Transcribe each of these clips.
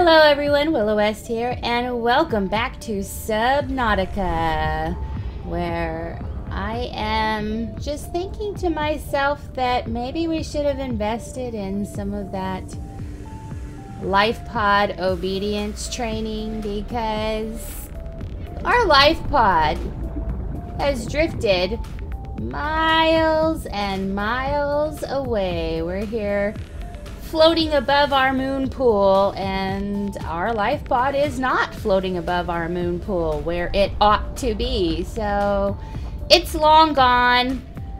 Hello everyone, Willow West here, and welcome back to Subnautica, where I am just thinking to myself that maybe we should have invested in some of that life pod obedience training, because our life pod has drifted miles and miles away. We're here floating above our moon pool, and our life pod is not floating above our moon pool where it ought to be. So it's long gone.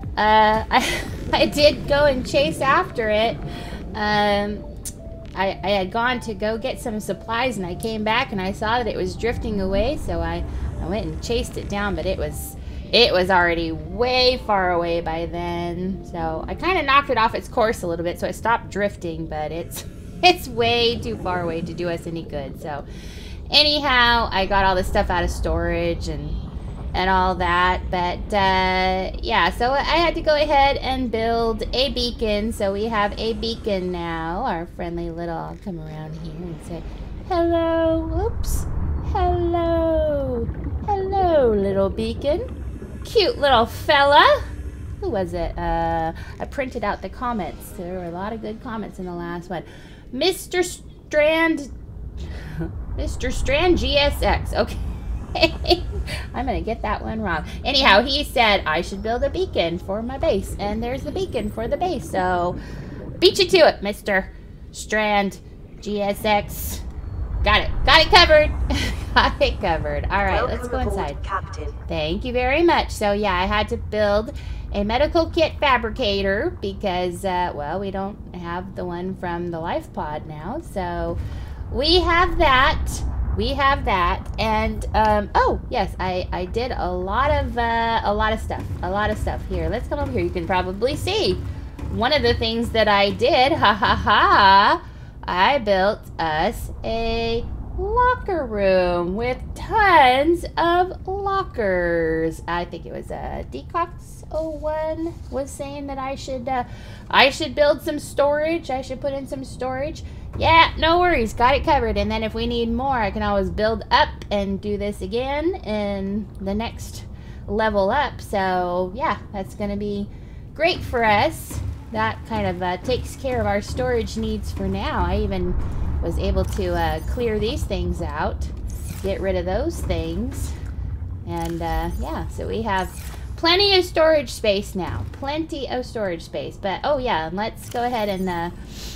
I did go and chase after it. I had gone to go get some supplies, and I came back and I saw that it was drifting away, so I went and chased it down, but it was already way far away by then. So I kind of knocked it off its course a little bit, so it stopped drifting, but it's way too far away to do us any good. So anyhow, I got all this stuff out of storage and all that, but yeah, so I had to go ahead and build a beacon. So we have a beacon now. Our friendly little, I'll come around here and say hello. Oops. Hello little beacon. Cute little fella. Who was it? I printed out the comments. There were a lot of good comments in the last one. Mr. Strand GSX. Okay. I'm gonna get that one wrong. Anyhow, he said I should build a beacon for my base, and there's the beacon for the base. So beat you to it, Mr. Strand GSX. Got it covered. Got it covered. All right, let's go inside. Captain. Thank you very much. So yeah, I had to build a medical kit fabricator because, well, we don't have the one from the life pod now. So we have that. And oh yes, I did a lot of stuff here. Let's come over here. You can probably see one of the things that I did. I built us a locker room with tons of lockers. I think it was Decox01 was saying that I should build some storage. I should put in some storage. Yeah, no worries, got it covered. And then if we need more, I can always build up and do this again in the next level up. So yeah, that's gonna be great for us. That kind of takes care of our storage needs for now. I even was able to clear these things out, get rid of those things, and yeah, so we have plenty of storage space now. Plenty of storage space. But oh yeah, let's go ahead and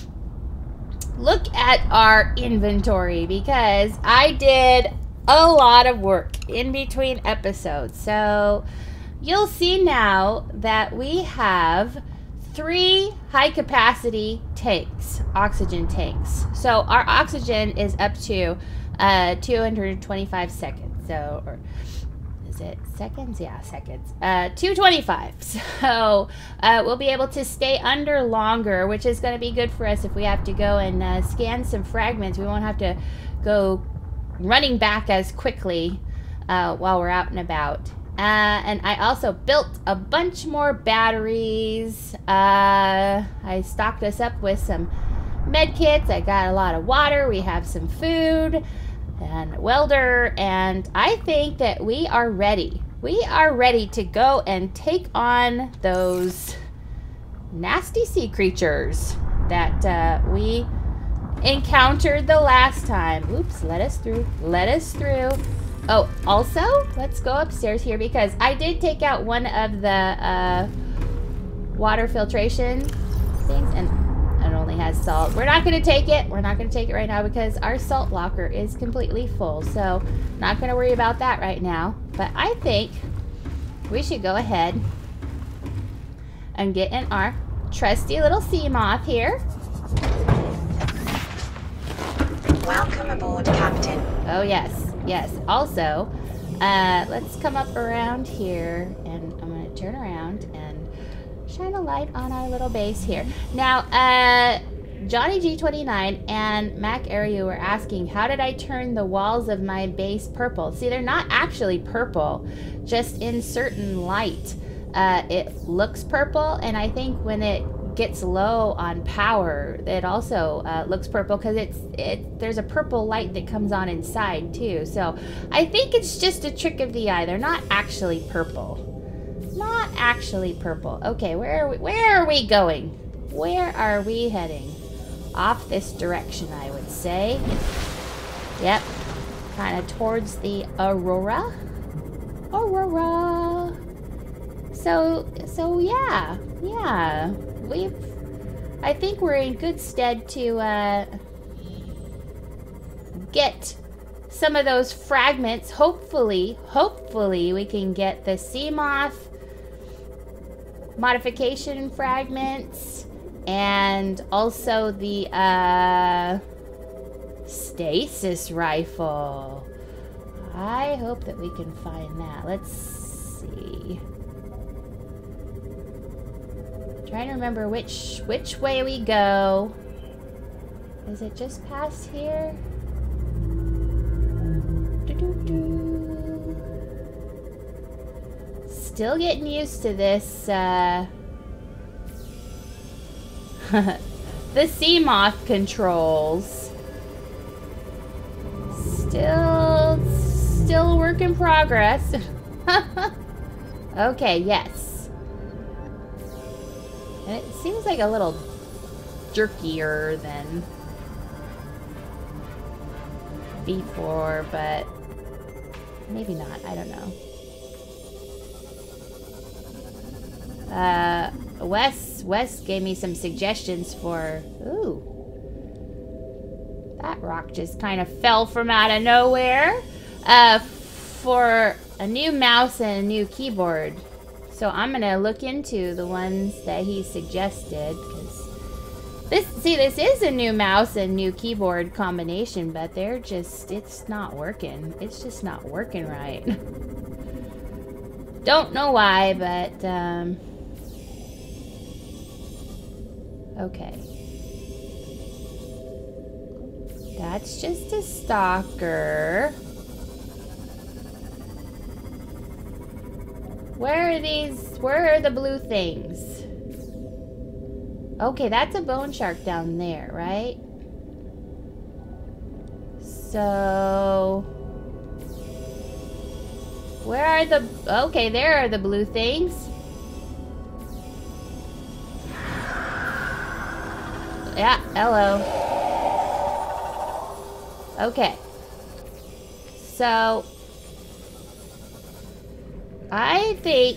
look at our inventory, because I did a lot of work in between episodes. So you'll see now that we have 3 high-capacity tanks, oxygen tanks. So our oxygen is up to 225 seconds. So, or is it seconds? Yeah, seconds. 225. So we'll be able to stay under longer, which is going to be good for us if we have to go and scan some fragments. We won't have to go running back as quickly while we're out and about. And I also built a bunch more batteries. I stocked us up with some med kits. I got a lot of water. We have some food and a welder. And I think that we are ready. We are ready to go and take on those nasty sea creatures that we encountered the last time. Oops, let us through. Let us through. Oh, also, let's go upstairs here, because I did take out one of the water filtration things, and it only has salt. We're not going to take it. We're not going to take it right now because our salt locker is completely full. So not going to worry about that right now. But I think we should go ahead and get in our trusty little sea moth here. Welcome aboard, Captain. Oh, yes. Yes, also, let's come up around here, and I'm going to turn around and shine a light on our little base here. Now, Johnny G29 and Mac Area were asking, how did I turn the walls of my base purple? See, they're not actually purple, just in certain light. It looks purple, and I think when it gets low on power, it also looks purple because there's a purple light that comes on inside too. So I think it's just a trick of the eye. They're not actually purple. Not actually purple. Okay, where are we going? Where are we heading? Off this direction, I would say. Yep. Kind of towards the Aurora. Aurora. So yeah. Yeah. I think we're in good stead to get some of those fragments. Hopefully we can get the MOTH modification fragments and also the stasis rifle. I hope that we can find that. Let's see. Trying to remember which way we go. Is it just past here? Still getting used to this, the MOTH controls. Still a work in progress. Okay, yes. And it seems like a little jerkier than before, but maybe not. I don't know. Wes gave me some suggestions for... Ooh. That rock just kind of fell from out of nowhere. For a new mouse and a new keyboard. So I'm gonna look into the ones that he suggested. This is a new mouse and new keyboard combination, but it's not working. It's just not working right. Don't know why, but, okay. That's just a stalker. Where are the blue things? Okay, that's a bone shark down there, right? So... Where are the... Okay, there are the blue things. Yeah, hello. Okay. So... I think...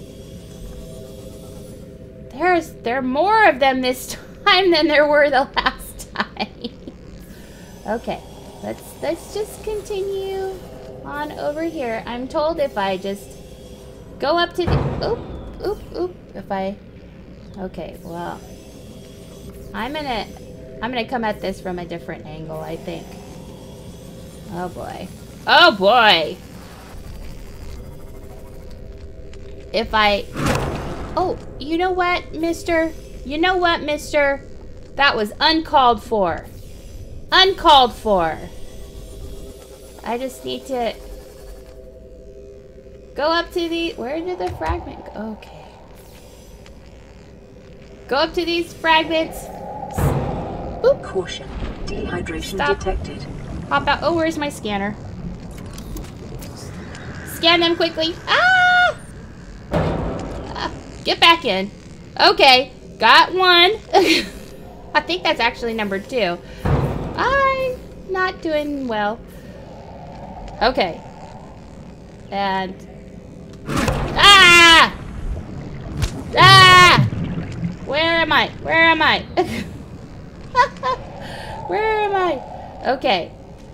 There are more of them this time than there were the last time. Okay, let's just continue on over here. I'm told if I just go up to the if I okay, well, I'm gonna come at this from a different angle, I think. Oh boy. Oh boy. If I... Oh, you know what, mister? You know what, mister? That was uncalled for. Uncalled for. I just need to go up to the... Where did the fragment go? Okay. Go up to these fragments. Oop. Caution. Dehydration Stop. detected. Hop out. Oh, where's my scanner? Scan them quickly. Ah! Get back in. Okay. Got one. I think that's actually number 2. I'm not doing well. Okay. And... Ah! Ah! Where am I? Where am I? Where am I? Okay.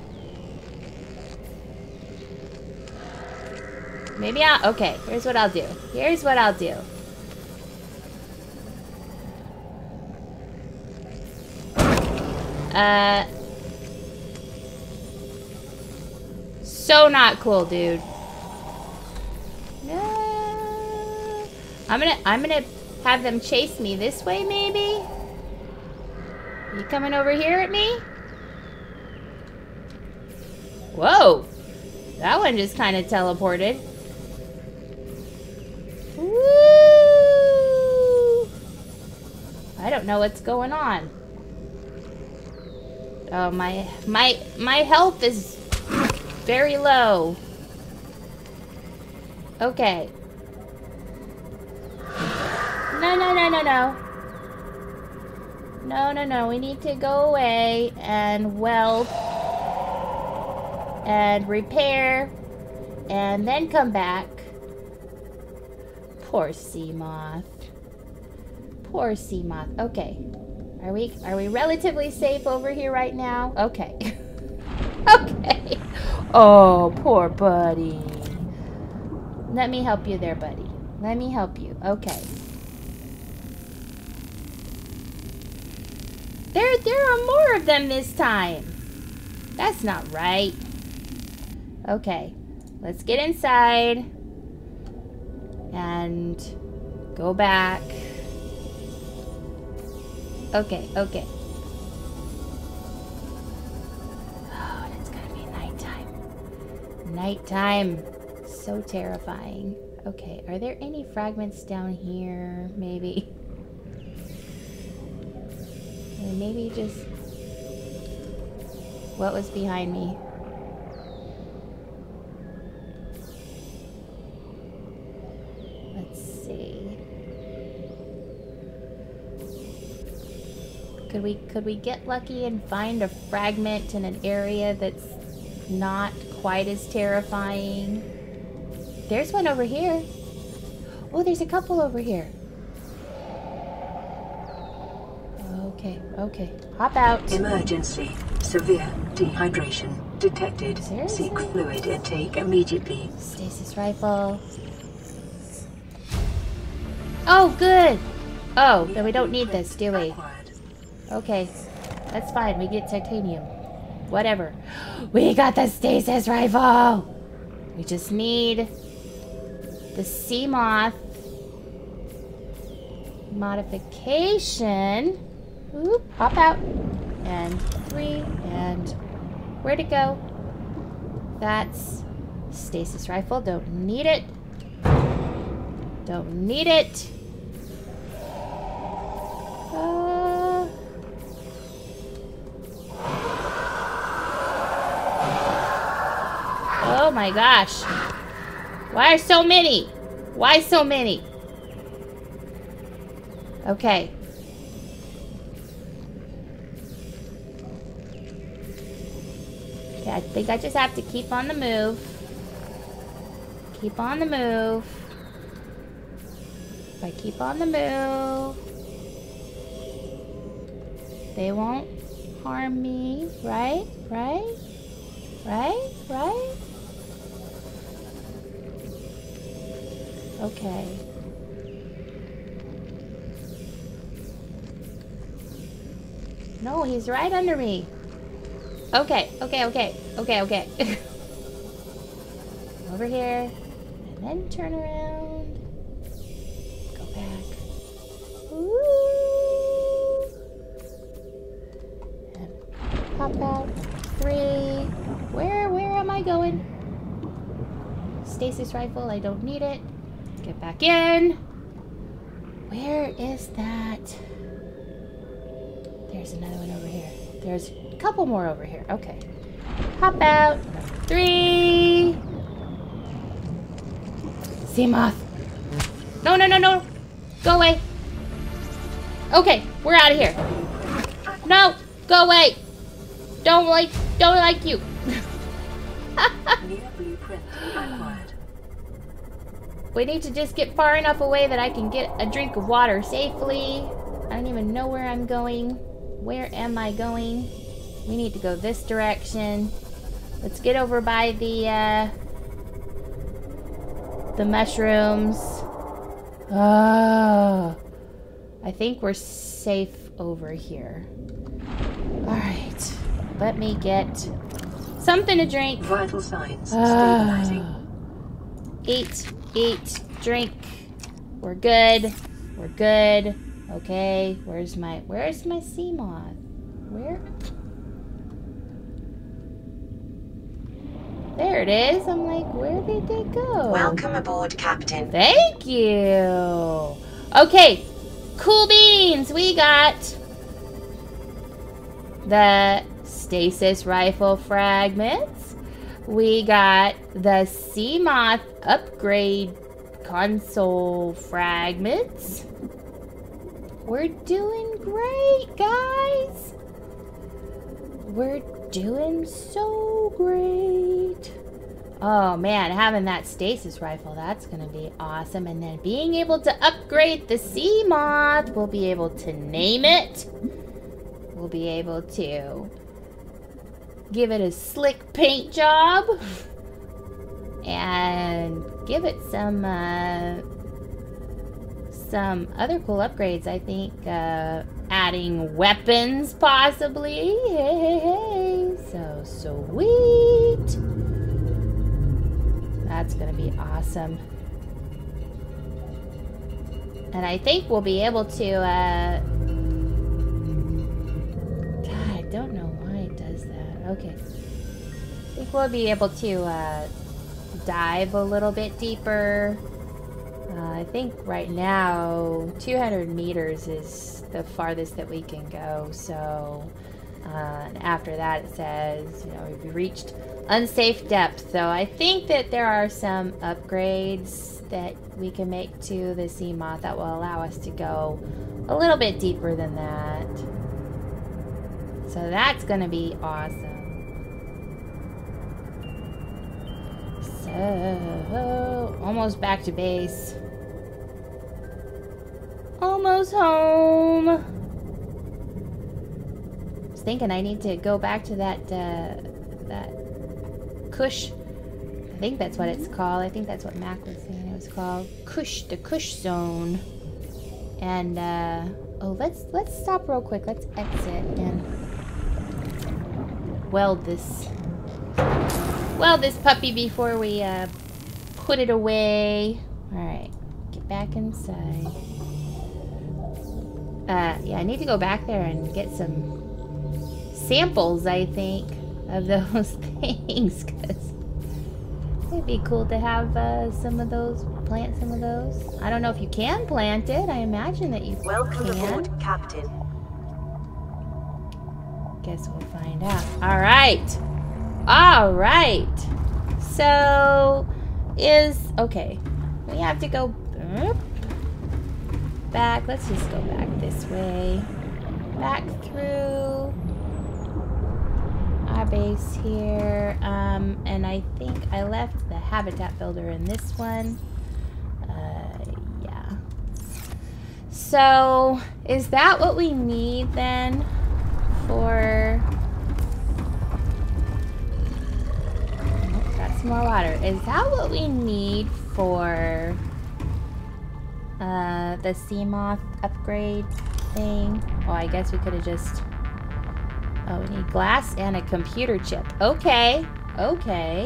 Maybe I'll... Okay, here's what I'll do. Here's what I'll do. So not cool, dude. No. I'm gonna have them chase me this way, maybe? You coming over here at me? Whoa! That one just kind of teleported. Woo! don't know what's going on. Oh, my health is very low. Okay. No, no, no, no, no. No, no, no. We need to go away and weld and repair and then come back. Poor sea moth. Poor sea moth. Okay. Are we relatively safe over here right now? Okay. Okay. Oh, poor buddy. Let me help you there, buddy. Let me help you. Okay. There are more of them this time. That's not right. Okay. Let's get inside and go back. Okay, okay. Oh, and it's gonna be nighttime. Nighttime. So terrifying. Okay, are there any fragments down here? Maybe. Or maybe just... What was behind me? Let's see. Could we get lucky and find a fragment in an area that's not quite as terrifying? There's one over here. Oh, there's a couple over here. Okay, okay. Hop out. Emergency. Severe dehydration detected. Seriously? Seek fluid intake immediately. Stasis rifle. Oh, good. Oh, then we don't need this, do we? Okay, that's fine. We get titanium. Whatever. We got the stasis rifle. We just need the sea moth modification. Oop, hop out. And 3, and where'd it go? That's stasis rifle. Don't need it. Don't need it. Oh my gosh. Why are so many? Why so many? Okay. Okay, I think I just have to keep on the move. Keep on the move. If I keep on the move, they won't harm me, right? Right? Right? Right? Okay. No, he's right under me. Okay, okay, okay, okay, okay. Over here, and then turn around. Go back. Ooh. And pop out. 3. Where am I going? Stasis rifle, I don't need it. Get back in. Where is that? There's another one over here. There's a couple more over here. Okay. Hop out. 3. Sea moth. No, no, no, no. Go away. Okay, we're out of here. No, go away. Don't like you. New blueprint acquired. We need to just get far enough away that I can get a drink of water safely. I don't even know where I'm going. Where am I going? We need to go this direction. Let's get over by the mushrooms. Oh, I think we're safe over here. All right, let me get something to drink. Vital signs stabilizing. Eat, drink. We're good. We're good. Okay, where's my sea moth? Where? There it is. I'm like, where did they go? Welcome aboard, Captain. Thank you. Okay, cool beans. We got the stasis rifle fragments. We got the MOTH upgrade console fragments. We're doing great, guys. We're doing so great. Oh man, having that stasis rifle, that's gonna be awesome. And then being able to upgrade the MOTH, we'll be able to name it. We'll be able to give it a slick paint job. And give it some other cool upgrades, I think. Adding weapons, possibly. Hey. So sweet. That's gonna be awesome. And I think we'll be able to, God, I don't know why it does that. Okay. I think we'll be able to, dive a little bit deeper. I think right now 200 meters is the farthest that we can go. So and after that it says, you know, we've reached unsafe depth. So I think that there are some upgrades that we can make to the MOTH that will allow us to go a little bit deeper than that. So that's gonna be awesome. So, almost back to base. Almost home. I was thinking I need to go back to that Kush. I think that's what it's called. I think that's what Mac was saying it was called. Kush, the Kush zone. And oh, let's stop real quick. Let's exit and weld this puppy before we put it away. Alright, get back inside. Yeah, I need to go back there and get some samples, I think, of those things, because it'd be cool to have some of those, plant some of those. I don't know if you can plant it. I imagine that you Welcome can. aboard, Captain. Guess we'll find out. Alright. Alright. So, okay. We have to go back. Let's just go back this way. Back through our base here. And I think I left the habitat builder in this one. Yeah. So, is that what we need then for... Got some more water. Is that what we need for the MOTH upgrade thing? Oh, I guess we could have just... Oh, we need glass and a computer chip. Okay. Okay.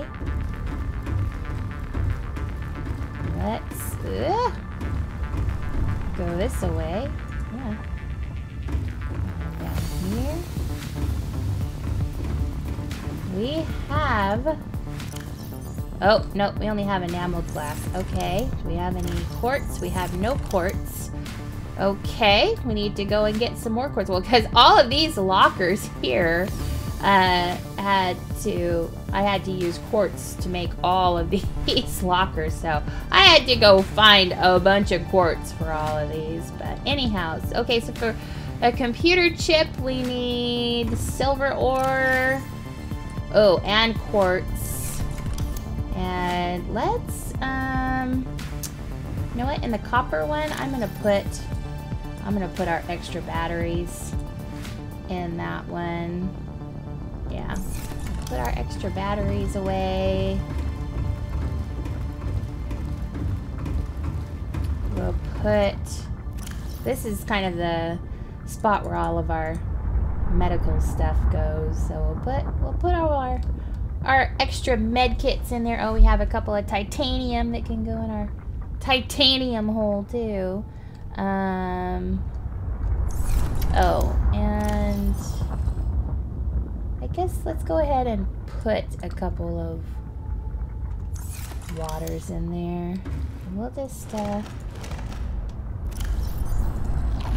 Let's go this way. Yeah. Down here. We have... Oh, no, we only have enameled glass. Okay. Do we have any quartz? We have no quartz. Okay, we need to go and get some more quartz. Well, because all of these lockers here I had to use quartz to make all of these lockers. So I had to go find a bunch of quartz for all of these. But anyhow, okay, so for a computer chip, we need silver ore. Oh, and quartz. And let's, you know what? In the copper one, I'm gonna put our extra batteries in that one. Yeah, put our extra batteries away. We'll put. This is kind of the spot where all of our medical stuff goes. So we'll put our extra med kits in there. Oh, we have a couple of titanium that can go in our titanium hole too. Oh, and I guess let's go ahead and put a couple of waters in there. And we'll just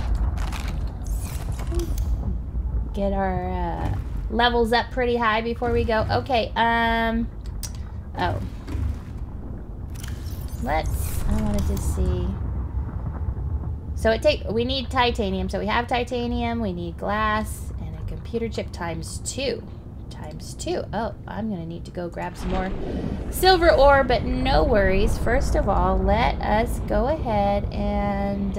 get our levels up pretty high before we go. Okay, oh. I wanted to see. So we need titanium. So we have titanium, we need glass, and a computer chip times 2. Times 2. Oh, I'm gonna need to go grab some more silver ore, but no worries. First of all, let us go ahead and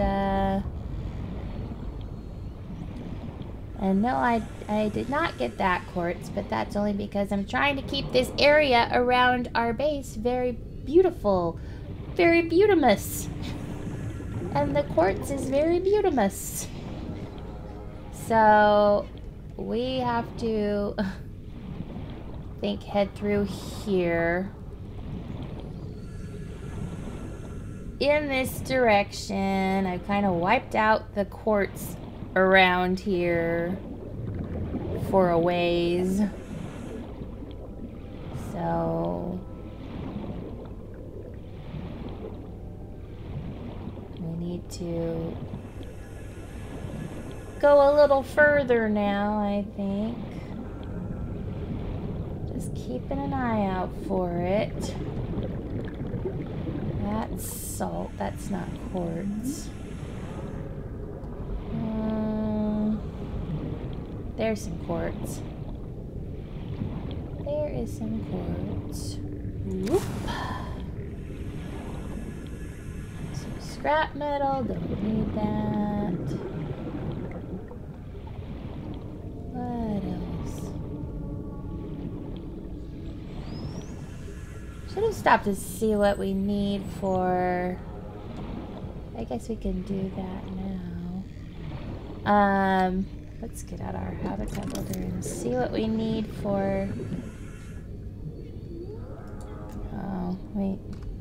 no, I did not get that quartz, but that's only because I'm trying to keep this area around our base very beautiful. Very beautimous. And the quartz is very beautimous. So we have to head through here. In this direction. I've kind of wiped out the quartz around here for a ways. So we need to go a little further now, I think. Just keeping an eye out for it. That's salt, that's not quartz. There's some quartz. There is some quartz. Whoop. Some scrap metal, don't need that. What else? Should have stopped to see what we need for... I guess we can do that now. Let's get out our habitat builder and see what we need for... Oh, wait.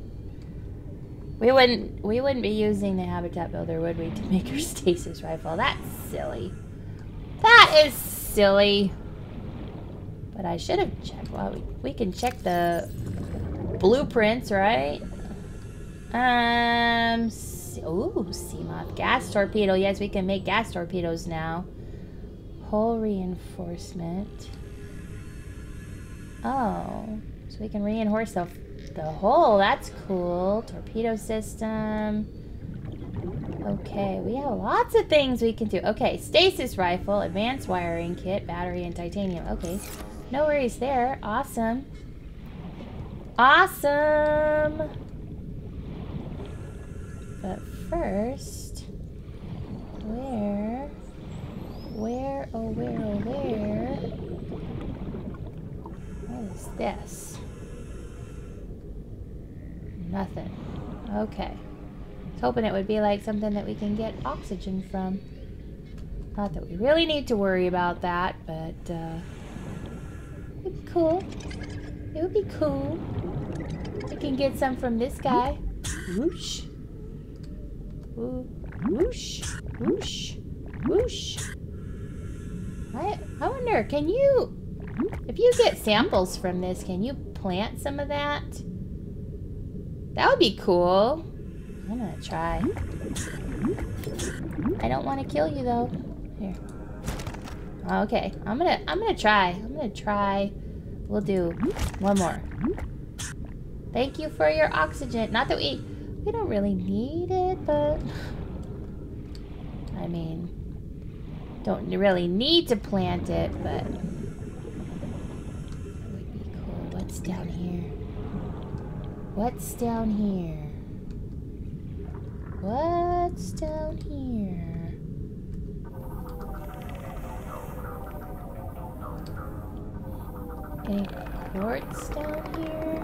We wouldn't be using the habitat builder, would we, to make our stasis rifle? That's silly. That is silly. But I should have checked. Well, we can check the blueprints, right? Ooh, MOTH gas torpedo. Yes, we can make gas torpedoes now. Hull reinforcement. Oh, so we can reinforce the hull. That's cool. Torpedo system. Okay, we have lots of things we can do. Okay, stasis rifle, advanced wiring kit, battery, and titanium. Okay, no worries there. Awesome. Awesome. But first, where, oh where? What is this? Nothing. Okay. I was hoping it would be like something that we can get oxygen from. Not that we really need to worry about that, but it would be cool. It would be cool. We can get some from this guy. Whoosh. Whoosh. Whoosh. Whoosh. I wonder, can you, if you get samples from this, can you plant some of that? That would be cool. I'm gonna try. I don't want to kill you though. Here. Okay, I'm gonna try. We'll do one more. Thank you for your oxygen. Not that we don't really need it, but I mean, don't really need to plant it, but it would be cool. What's down here? What's down here? What's down here? Any quartz down here?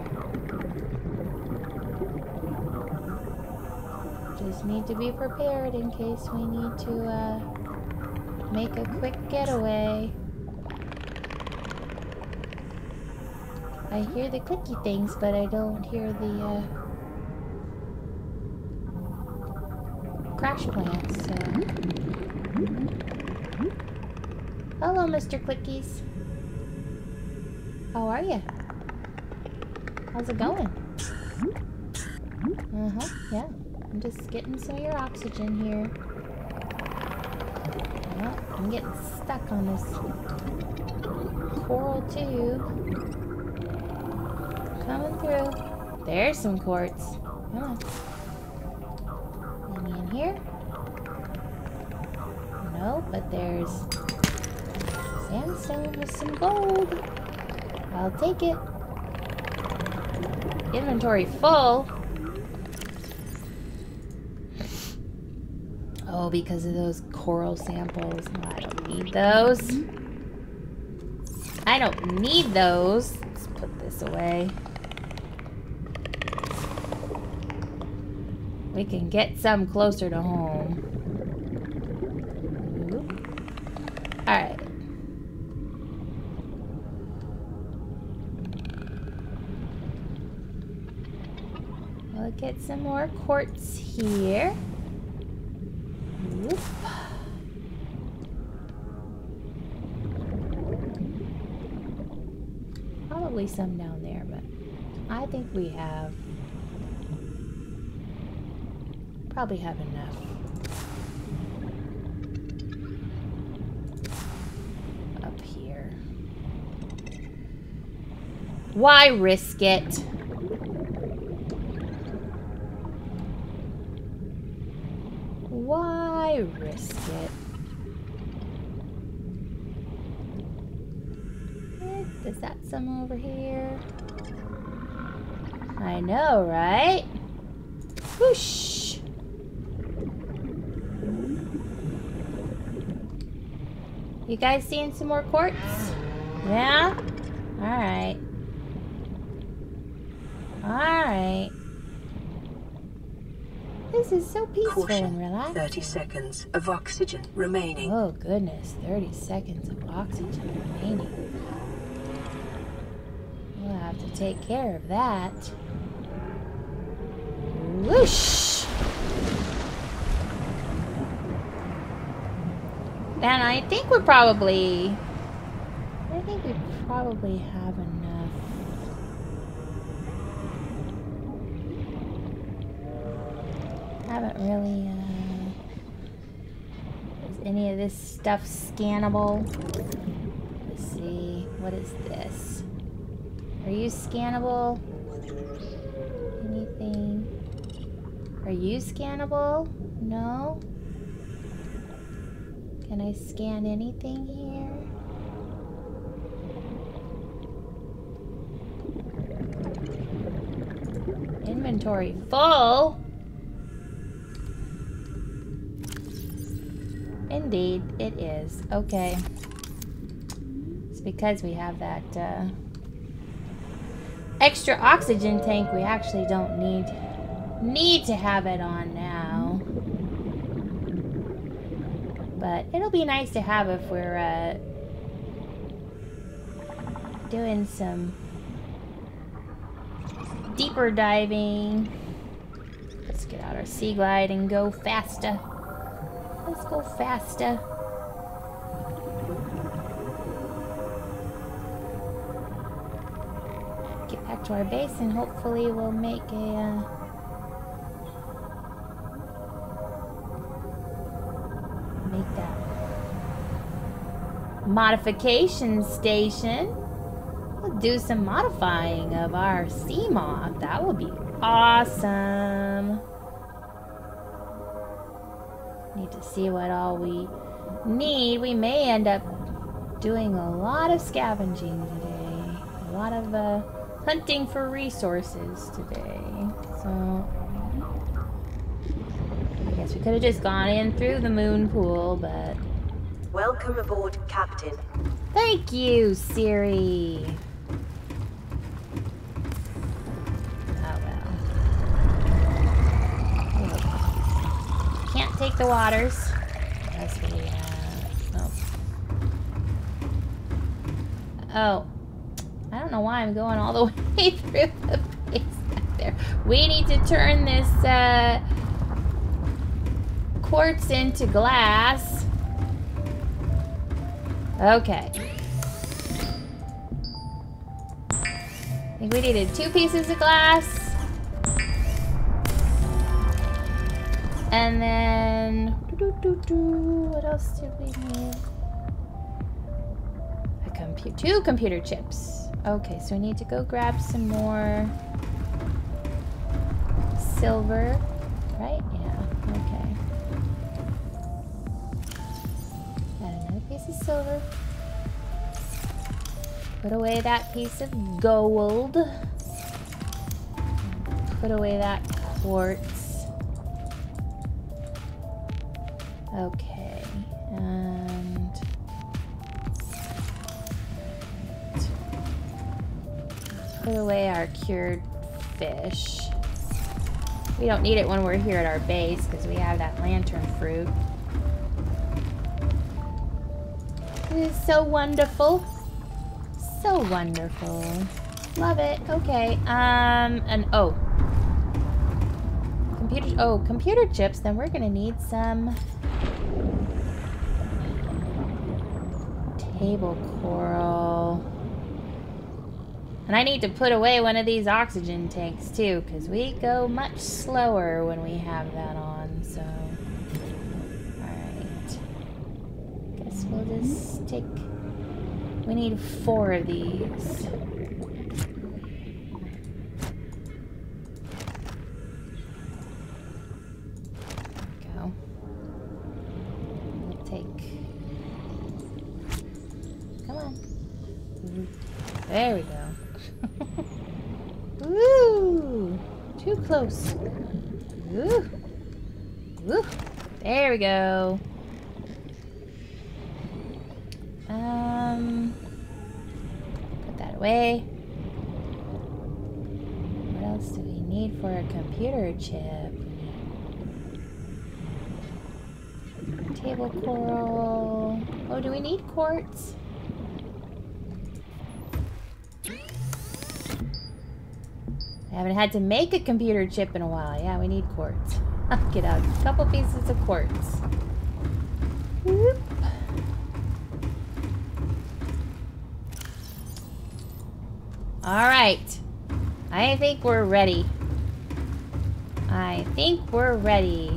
Just need to be prepared in case we need to make a quick getaway. I hear the clicky things, but I don't hear the crash plants, so... Hello, Mr. Clickies. How are you? How's it going? Uh-huh, yeah. I'm just getting some of your oxygen here. Oh, I'm getting stuck on this coral tube. Coming through. There's some quartz. Come on. Any in here? No, but there's sandstone with some gold. I'll take it. Inventory full. Oh, because of those coral samples. No, I don't need those. I don't need those. Let's put this away. We can get some closer to home. Alright. We'll get some more quartz here. Whoop. Probably some down there, but I think we have probably have enough. Up here. Why risk it? Why risk it? Is that some over here? I know, right? Whoosh! You guys seeing some more quartz? Yeah? Alright. Alright. This is so peaceful and relaxing. 30 seconds of oxygen remaining. Oh goodness, 30 seconds of oxygen remaining. We'll have to take care of that. Whoosh! And I think we probably have enough. Haven't really, is any of this stuff scannable? Let's see, what is this? Are you scannable? Anything? Are you scannable? No? Can I scan anything here? Inventory full? Indeed, it is. Okay. It's because we have that extra oxygen tank. We actually don't need to have it on now. But it'll be nice to have if we're doing some deeper diving. Let's get out our sea glide and go faster. Let's go faster. Get back to our base and hopefully we'll make a make that modification station. We'll do some modifying of our sea moth. That would be awesome. Need to see what all we need. We may end up doing a lot of scavenging today. A lot of hunting for resources today. So I guess we could have just gone in through the moon pool, but welcome aboard, Captain. Thank you, Siri. Oh well. Can't take the waters. Unless we, oh. I don't know why I'm going all the way through the base back there. We need to turn this quartz into glass. Okay. I think we needed 2 pieces of glass. And then then... What else do we need? Two computer chips. Okay, so we need to go grab some more silver. Right? Yeah, okay. Add another piece of silver. Put away that piece of gold. Put away that quartz. Okay, and put away our cured fish. We don't need it when we're here at our base because we have that lantern fruit. It is so wonderful. So wonderful. Love it. Okay. Computer chips, then we're gonna need some table coral. And I need to put away one of these oxygen tanks too, because we go much slower when we have that on, so. Alright. Guess we'll just take... We need 4 of these. Go. We'll take... Come on. There we go. Woo! Too close. Woo! Woo! There we go. Put that away. What else do we need for a computer chip? Table coral. Oh, do we need quartz? I haven't had to make a computer chip in a while. Yeah, we need quartz. Get out a couple pieces of quartz. Whoop. Alright. I think we're ready. I think we're ready.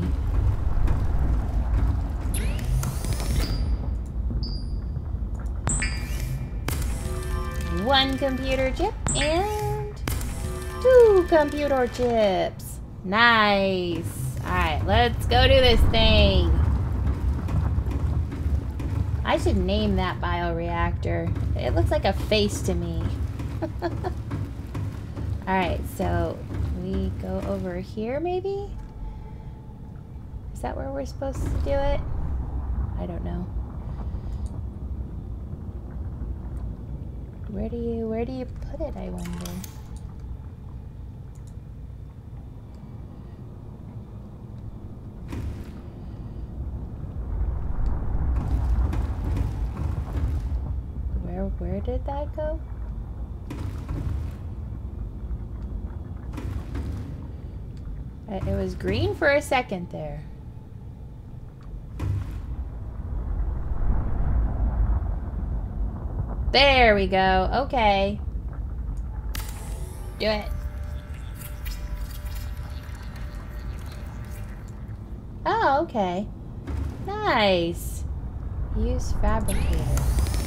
One computer chip and 2 computer chips. Nice. Alright, let's go do this thing. I should name that bioreactor. It looks like a face to me. Alright, so we go over here maybe? Is that where we're supposed to do it? I don't know. Where do you put it, I wonder? Where did that go? It was green for a second there. There we go. Okay. Do it. Oh, okay. Nice. Use fabricator.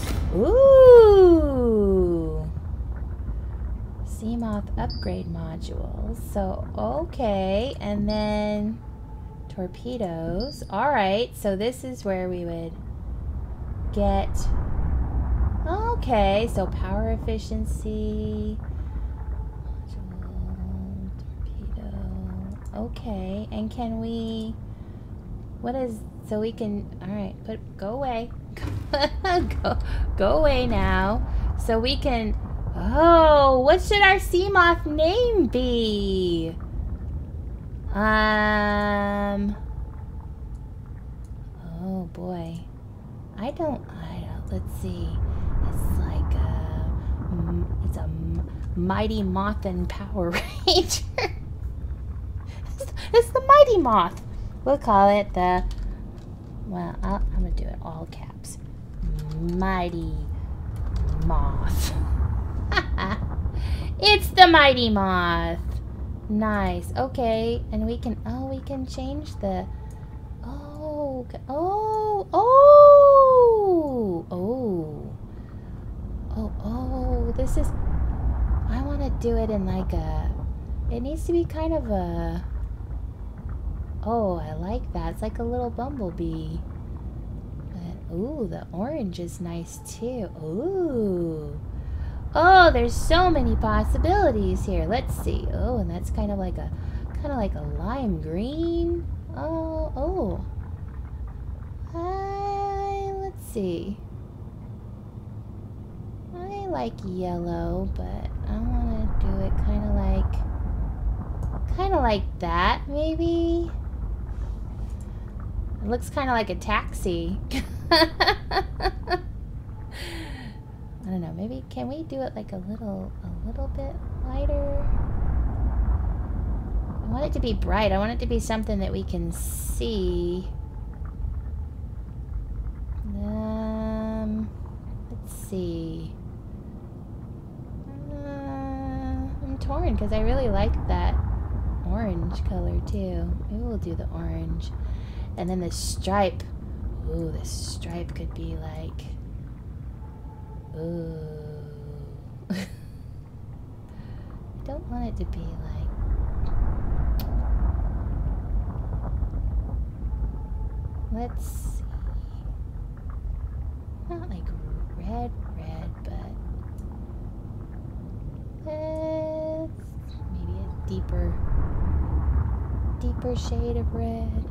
Ooh. MOTH upgrade modules. So, okay. And then torpedoes. Alright, so this is where we would get... Okay, so power efficiency. Torpedo. Okay, and can we... What is... So we can... Alright, go away. go away now. So we can... Oh, what should our MOTH name be? Oh boy. I don't, let's see. It's like it's a Mighty Moth and Power Ranger. It's the Mighty Moth. We'll call it the, well, I'm gonna do it all caps. Mighty Moth. It's the Mighty Moth. Nice. Okay, and we can, oh, we can change the, oh, Oh, oh, oh, oh, oh, oh, this is, I want to do it in like a, it needs to be kind of a, oh, I like that. It's like a little bumblebee. But, ooh, the orange is nice too. Ooh. Oh, there's so many possibilities here. Let's see. Oh, and that's kind of like a lime green. Oh, oh. Let's see. I like yellow, but I want to do it kind of like that, maybe. It looks kind of like a taxi. I don't know, maybe can we do it like a little bit lighter? I want it to be bright. I want it to be something that we can see. Let's see. I'm torn because I really like that orange color too. Maybe we'll do the orange. And then the stripe. Ooh, this stripe could be like... Ooh. I don't want it to be like... Let's see. Not like red, but... maybe a deeper shade of red.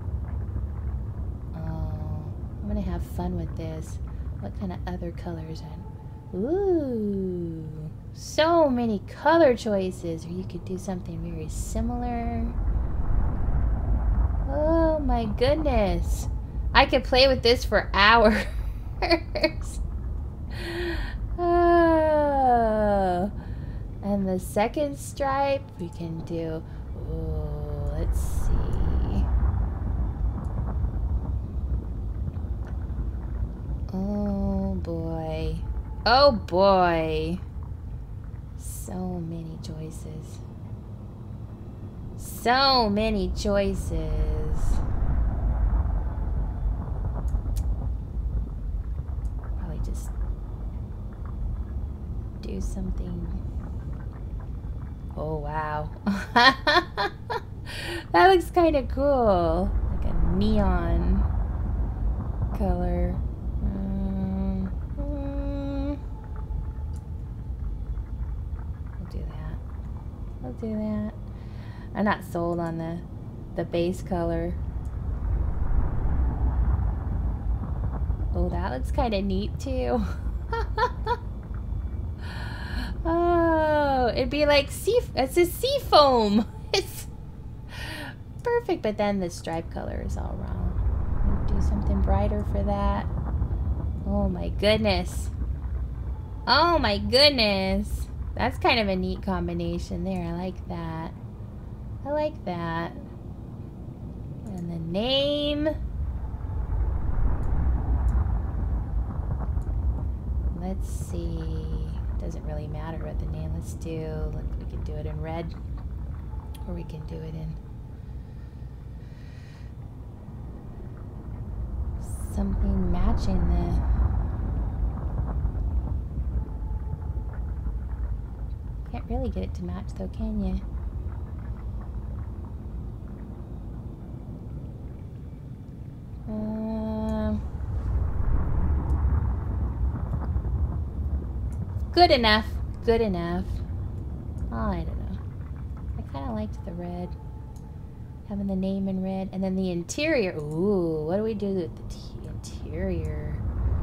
Oh, I'm gonna have fun with this. What kind of other colors? Ooh, so many color choices. Or you could do something very similar. Oh my goodness. I could play with this for hours. Oh. And the second stripe we can do. Oh, let's see. Oh boy. Oh boy. So many choices. So many choices. Probably just do something. Oh wow. That looks kind of cool. Like a neon color. I'll do that. I'm not sold on the base color. Oh, that looks kind of neat too. Oh, it'd be like it's a sea foam. It's perfect, but then the stripe color is all wrong. Do something brighter for that. Oh my goodness. Oh my goodness. That's kind of a neat combination there. I like that. I like that. And the name. Let's see. Doesn't really matter what the name. Let's do. We can do it in red, or we can do it in something matching the. Can't really get it to match though, can you? Good enough. Good enough. Oh, I don't know. I kind of liked the red. Having the name in red. And then the interior. Ooh, what do we do with the interior?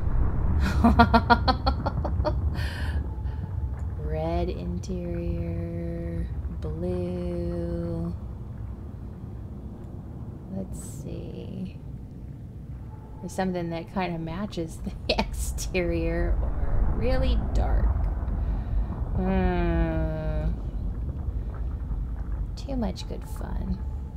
Red interior. Blue. Let's see. There's something that kind of matches the exterior or really dark. Too much good fun.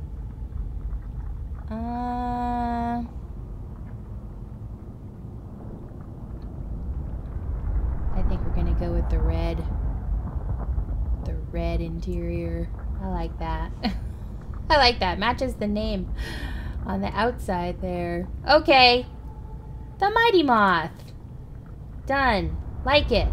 I think we're gonna go with the red. The red interior. I like that. I like that. Matches the name. On the outside there. Okay. The mighty moth. Done. Like it.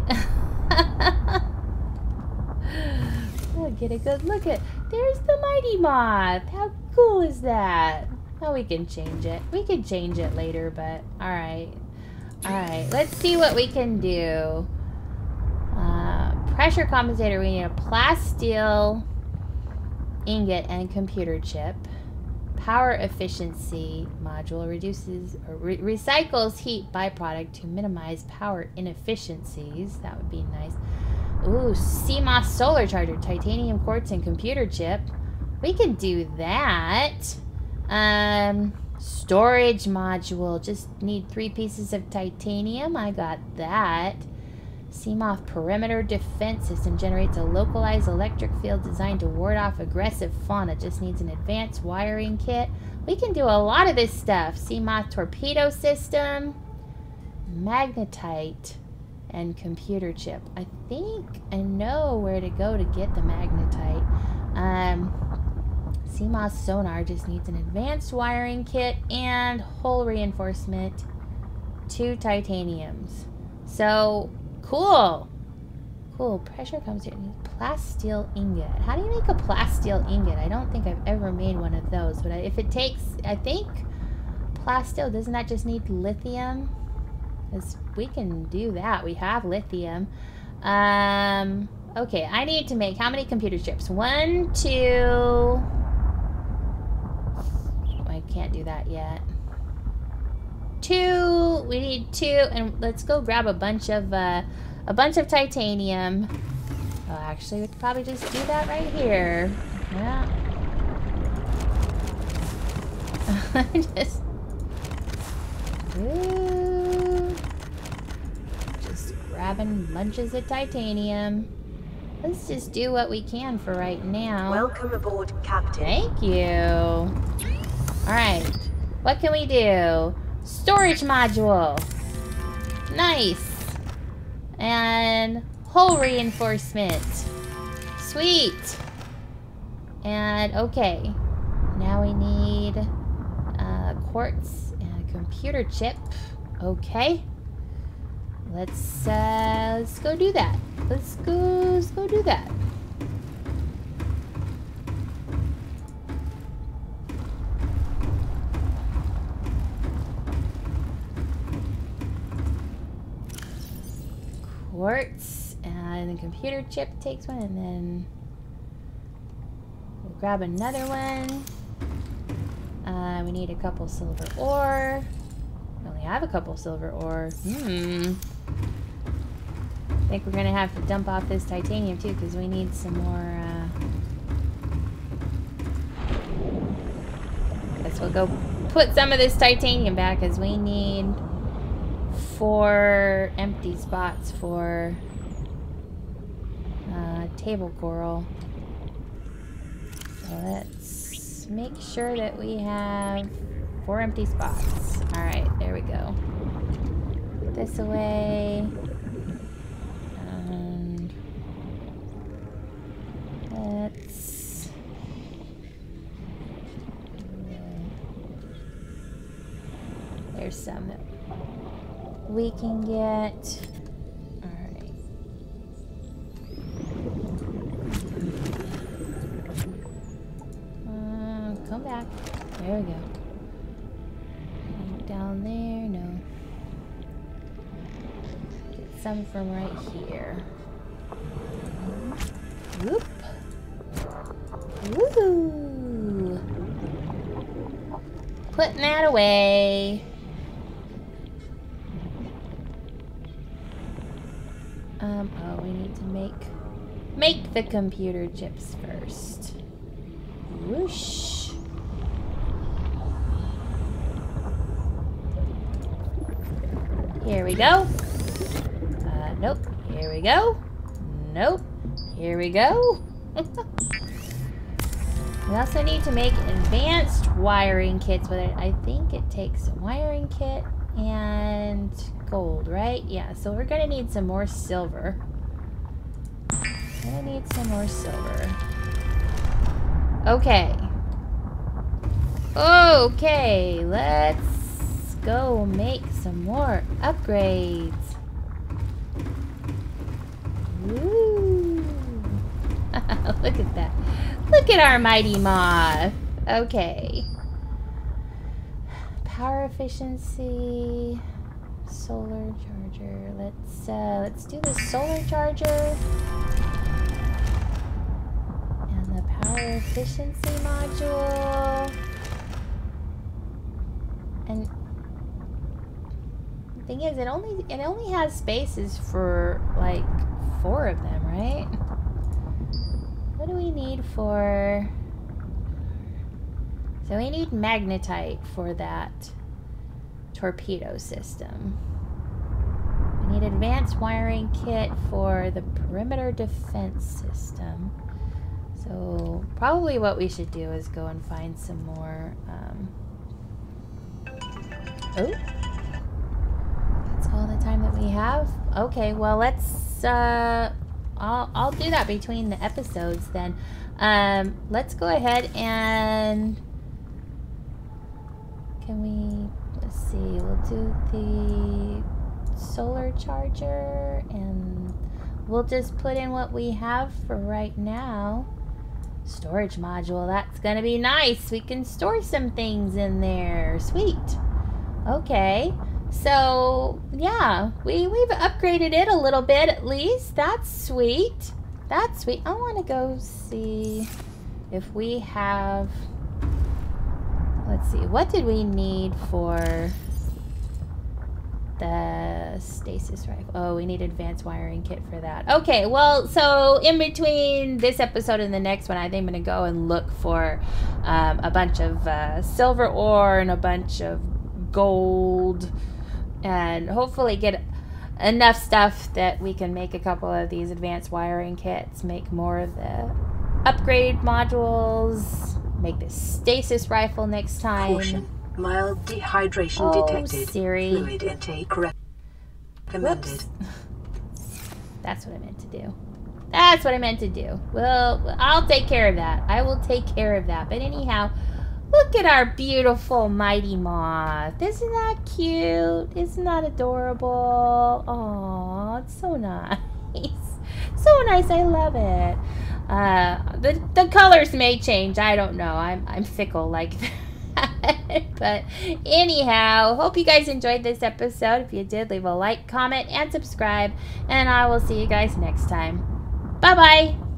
Oh, get a good look at. There's the mighty moth. How cool is that? Oh, we can change it. We can change it later, but alright. Alright, let's see what we can do. Pressure compensator. We need a plasteel ingot and computer chip. Power efficiency module reduces or recycles heat byproduct to minimize power inefficiencies. That would be nice. Ooh, CMOS solar charger, titanium quartz and computer chip. We can do that. Storage module. Just need 3 pieces of titanium. I got that. CMOTH perimeter defense system generates a localized electric field designed to ward off aggressive fauna. Just needs an advanced wiring kit. We can do a lot of this stuff. CMOTH torpedo system, magnetite, and computer chip. I think I know where to go to get the magnetite. CMOS sonar just needs an advanced wiring kit and hull reinforcement, 2 titaniums. So, cool. Cool. Pressure comes here. Plasteel ingot. How do you make a plasteel ingot? I don't think I've ever made one of those. But if it takes, I think, plasteel, doesn't that just need lithium? Because we can do that. We have lithium. Okay, I need to make how many computer chips? 1, 2... I can't do that yet. 2. We need 2, and let's go grab a bunch of titanium. Oh, actually, we could probably just do that right here. Yeah. Just grabbing bunches of titanium. Let's just do what we can for right now. Welcome aboard, Captain. Thank you. Alright. What can we do? Storage module. Nice. And hull reinforcement. Sweet. And okay. Now we need quartz and a computer chip. Okay. Let's go do that. Let's go do that. Quartz and the computer chip takes one, and then we'll grab another one. We need a couple silver ore. We only have a couple silver ore. I think we're gonna have to dump off this titanium too, because we need some more. Guess we'll go put some of this titanium back, because we need 4 empty spots for table coral. So let's make sure that we have 4 empty spots. Alright, there we go. Put this away. And let's... There's some that we can get. Alright. Come back. There we go. Down there, no. Get some from right here. Whoop. Woohoo! Putting that away. Oh, we need to make the computer chips first. Whoosh. Here we go. Nope. Here we go. Nope. Here we go. We also need to make advanced wiring kits with it. I think it takes a wiring kit and gold, right? Yeah, so we're gonna need some more silver. Gonna need some more silver. Okay. Okay, let's go make some more upgrades. Woo! Look at that. Look at our mighty moth. Okay. Power efficiency, solar charger. Let's do the solar charger and the power efficiency module. And the thing is, it only has spaces for like 4 of them, right? What do we need for? So we need magnetite for that torpedo system. We need advanced wiring kit for the perimeter defense system. So probably what we should do is go and find some more. Oh, that's all the time that we have. Okay, well let's. I'll do that between the episodes then. Let's go ahead and. Can we, let's see, we'll do the solar charger and we'll just put in what we have for right now. Storage module, that's gonna be nice. We can store some things in there. Sweet. Okay, so yeah, we've upgraded it a little bit at least. That's sweet. That's sweet. I want to go see if we have. Let's see, what did we need for the stasis rifle? Oh, we need advanced wiring kit for that. Okay, well, so in between this episode and the next one, I think I'm going to go and look for a bunch of silver ore and a bunch of gold and hopefully get enough stuff that we can make a couple of these advanced wiring kits, make more of the upgrade modules. Make this stasis rifle next time. Caution. Mild dehydration detected. Siri. Fluid intake recommended. Whoops. That's what I meant to do. That's what I meant to do. Well, I'll take care of that. I will take care of that. But anyhow, look at our beautiful mighty moth. Isn't that cute? Isn't that adorable? Oh, it's so nice. So nice. I love it. The colors may change. I don't know. I'm fickle like that. But anyhow, hope you guys enjoyed this episode. If you did, leave a like, comment, and subscribe. And I will see you guys next time. Bye-bye.